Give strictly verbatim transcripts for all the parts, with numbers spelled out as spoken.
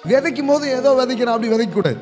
விதைக்கும் போது ஏதோ விதைக்கிறோம், அப்படி விதைக்க கூடாது.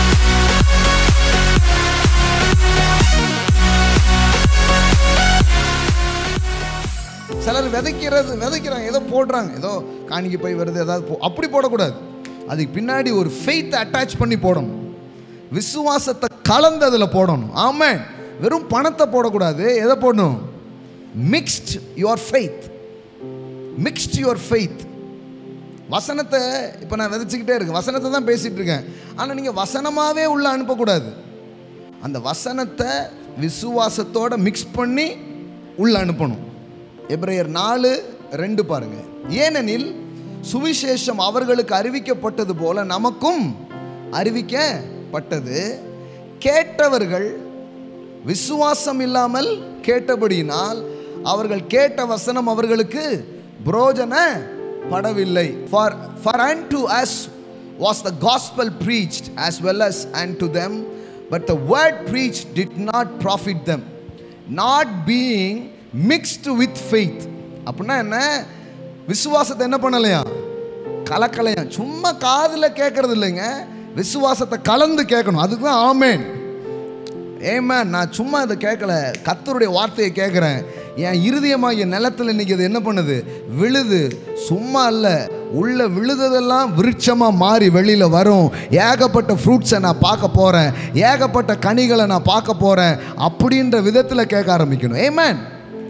சிலர் விதைக்கிறது விதைக்கிறாங்க, ஏதோ போடுறாங்க, ஏதோ காணிக்கு போய் வருது, ஏதாவது அப்படி போடக்கூடாது. அதுக்கு பின்னாடி ஒரு ஃபெய்த் அட்டாச் பண்ணி போடணும், விசுவாசத்தை கலந்து அதில் போடணும். ஆமென். வெறும் பணத்தை போடக்கூடாது. எதை போடணும்? Mixed your faith, mixed your faith. வசனத்தை இப்போ நான் விதைச்சிக்கிட்டே இருக்கேன், வசனத்தை தான் பேசிகிட்டு இருக்கேன். ஆனால் நீங்கள் வசனமாகவே உள்ள அனுப்பக்கூடாது. அந்த வசனத்தை விசுவாசத்தோடு மிக்ஸ் பண்ணி உள்ள அனுப்பணும். எபிரேயர் நாலு ரெண்டு பாருங்க. ஏனெனில் சுவிசேஷம் அவர்களுக்கு அறிவிக்கப்பட்டது போல நமக்கும் அறிவிக்கப்பட்டது. கேட்டவர்கள் விசுவாசம் இல்லாமல் கேட்டபடியினால் அவர்கள் கேட்ட வசனம் அவர்களுக்கு பிரயோஜனப்படவில்லை. For for unto us was the gospel preached as well as unto them, but the word preached did not profit them, not being mixed with faith. அப்படின்னா என்ன? விசுவாசத்தை என்ன பண்ணலையா? கலக்கலையா. சும்மா காதில் கேட்கறது இல்லைங்க, விசுவாசத்தை கலந்து கேட்கணும். அதுதான் ஆமேன். ஏமேன். நான் சும்மா இதை கேட்கல, கர்த்தருடைய வார்த்தையை கேட்குறேன். என் இருதயமாக என் நிலத்தில் இன்னைக்கு அது என்ன பண்ணுது? விழுது. சும்மா இல்லை, உள்ள விழுதெல்லாம் விருட்சமாக மாறி வெளியில் வரும். ஏகப்பட்ட ஃப்ரூட்ஸை நான் பார்க்க போகிறேன், ஏகப்பட்ட கனிகளை நான் பார்க்க போகிறேன் அப்படின்ற விதத்தில் கேட்க ஆரம்பிக்கணும். ஏமேன்.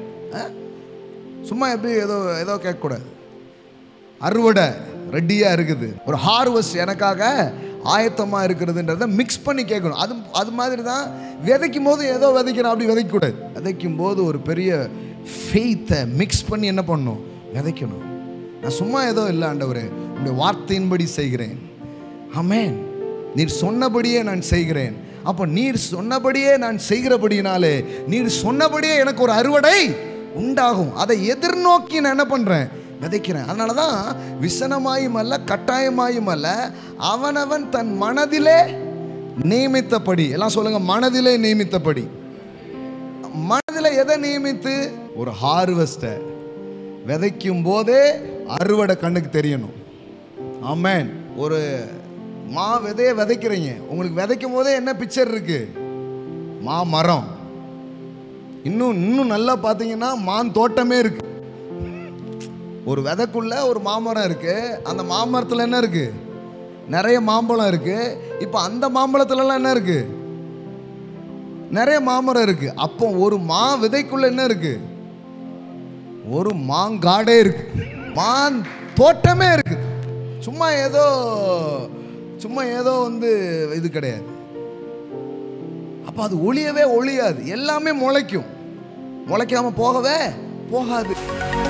சும்மா எப்படி ஏதோ ஏதோ கேட்கக்கூடாது. அறுவடை ரெடியாக இருக்குது, ஒரு ஹார்வெஸ்ட் எனக்காக ஆயத்தமாக இருக்கிறதுன்றதை மிக்ஸ் பண்ணி கேட்கணும். அது அது மாதிரி தான் விதைக்கும் போது ஏதோ விதைக்கிறோம், அப்படி விதைக்கக்கூடாது. விதைக்கும் போது ஒரு பெரிய ஃபெய்த்தை மிக்ஸ் பண்ணி என்ன பண்ணணும்? விதைக்கணும். நான் சும்மா ஏதோ இல்லை, ஆண்டவரே உங்களுடைய வார்த்தையின்படி செய்கிறேன். ஆமென். நீர் சொன்னபடியே நான் செய்கிறேன். அப்போ நீர் சொன்னபடியே நான் செய்கிறபடினாலே நீர் சொன்னபடியே எனக்கு ஒரு அறுவடை உண்டாகும். அதை எதிர்நோக்கி நான் என்ன பண்ணுறேன்? விதைக்கிறேன். அதனால தான் விசனமாயும் அல்ல கட்டாயமாயும் அல்ல, அவனவன் தன் மனதிலே நியமித்தபடி. எல்லாம் சொல்லுங்க, மனதிலே நியமித்தபடி. மனதில் எதை நியமித்து? ஒரு ஹார்வெஸ்ட்டை விதைக்கும் போதே அறுவடை கண்ணுக்கு தெரியணும். ஆமென். ஒரு மா விதையை விதைக்கிறீங்க, உங்களுக்கு விதைக்கும் போதே என்ன பிக்சர் இருக்கு? மா மரம். இன்னும் இன்னும் நல்லா பார்த்தீங்கன்னா மான் தோட்டமே இருக்கு. ஒரு விதைக்குள்ள ஒரு மாமரம் இருக்கு, அந்த மாமரத்தில் என்ன இருக்கு? நிறைய மாம்பழம் இருக்கு. இப்போ அந்த மாம்பழத்துலலாம் என்ன இருக்கு? நிறைய மாமரம் இருக்கு. அப்போ ஒரு மா விதைக்குள்ள என்ன இருக்கு? ஒரு மாங்காடே இருக்கு, மான் தோட்டமே இருக்கு. சும்மா ஏதோ சும்மா ஏதோ வந்து இது கிடையாது. அப்போ அது ஒளியவே ஒளியாது, எல்லாமே முளைக்கும். முளைக்காம போகவே போகாது.